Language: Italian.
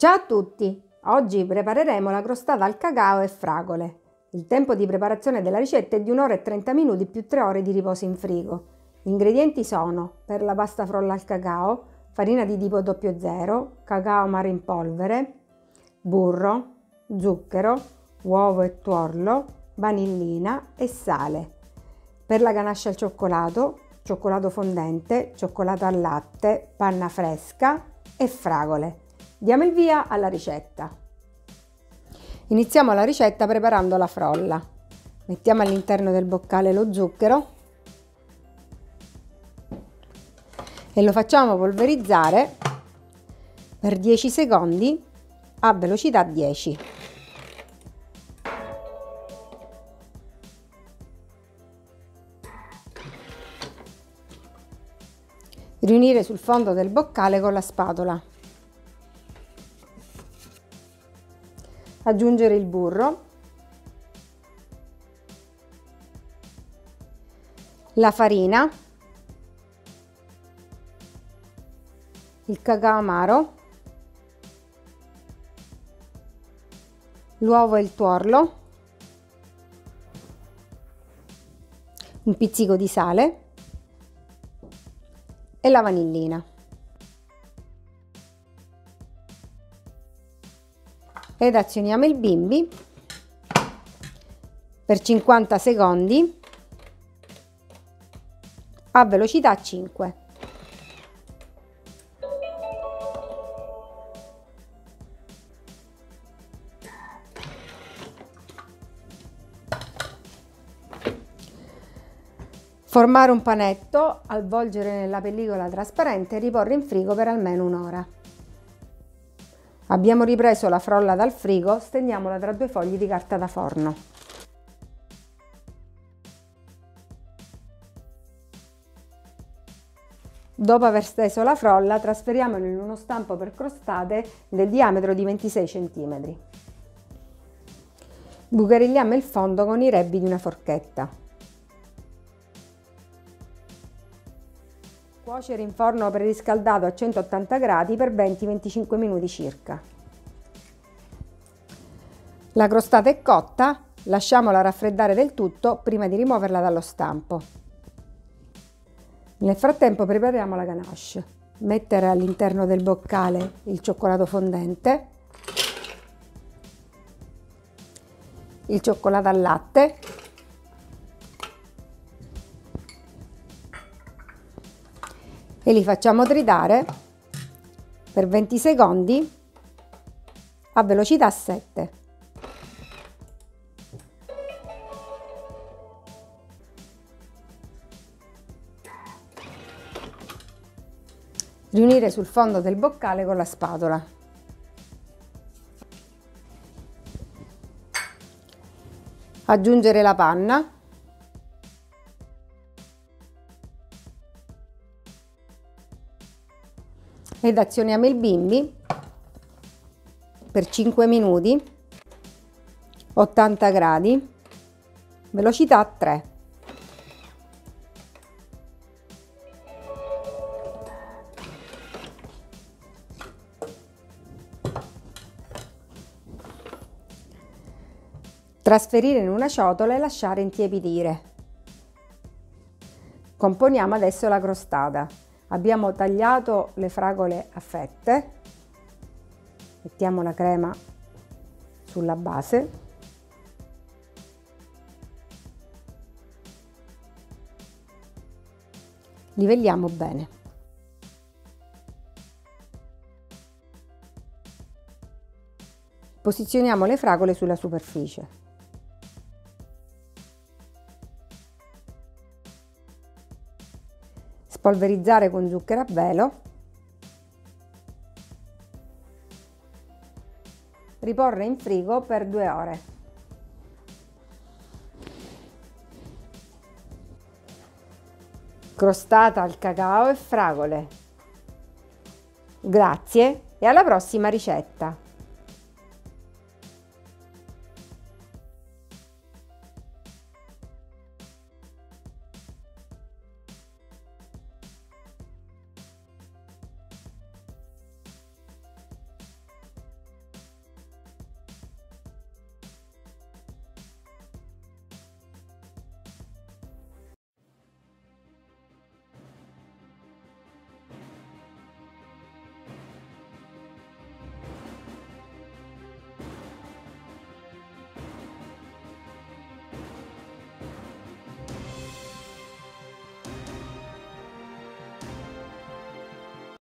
Ciao a tutti! Oggi prepareremo la crostata al cacao e fragole. Il tempo di preparazione della ricetta è di 1 ora e 30 minuti più 3 ore di riposo in frigo. Gli ingredienti sono: per la pasta frolla al cacao, farina di tipo 00, cacao amaro in polvere, burro, zucchero, uovo e tuorlo, vanillina e sale. Per la ganascia al cioccolato fondente, cioccolato al latte, panna fresca e fragole. Diamo il via alla ricetta. Iniziamo la ricetta preparando la frolla. Mettiamo all'interno del boccale lo zucchero e lo facciamo polverizzare per 10 secondi a velocità 10. Riunire sul fondo del boccale con la spatola. Aggiungere il burro, la farina, il cacao amaro, l'uovo e il tuorlo, un pizzico di sale e la vanillina. Ed azioniamo il bimbi per 50 secondi a velocità 5. Formare un panetto, avvolgere nella pellicola trasparente e riporre in frigo per almeno un'ora. Abbiamo ripreso la frolla dal frigo, stendiamola tra 2 fogli di carta da forno. Dopo aver steso la frolla, trasferiamola in uno stampo per crostate del diametro di 26 cm. Bucarilliamo il fondo con i rebbi di una forchetta. Cuocere in forno preriscaldato a 180 gradi per 20-25 minuti circa. La crostata è cotta, lasciamola raffreddare del tutto prima di rimuoverla dallo stampo. Nel frattempo prepariamo la ganache. Mettere all'interno del boccale il cioccolato fondente, il cioccolato al latte, e li facciamo tritare per 20 secondi a velocità 7. Riunire sul fondo del boccale con la spatola. Aggiungere la panna. Ed azioniamo il bimbi per 5 minuti, 80 gradi, velocità 3. Trasferire in una ciotola e lasciare intiepidire. Componiamo adesso la crostata. Abbiamo tagliato le fragole a fette, mettiamo la crema sulla base, livelliamo bene. Posizioniamo le fragole sulla superficie. Spolverizzare con zucchero a velo, riporre in frigo per 2 ore. Crostata al cacao e fragole. Grazie e alla prossima ricetta!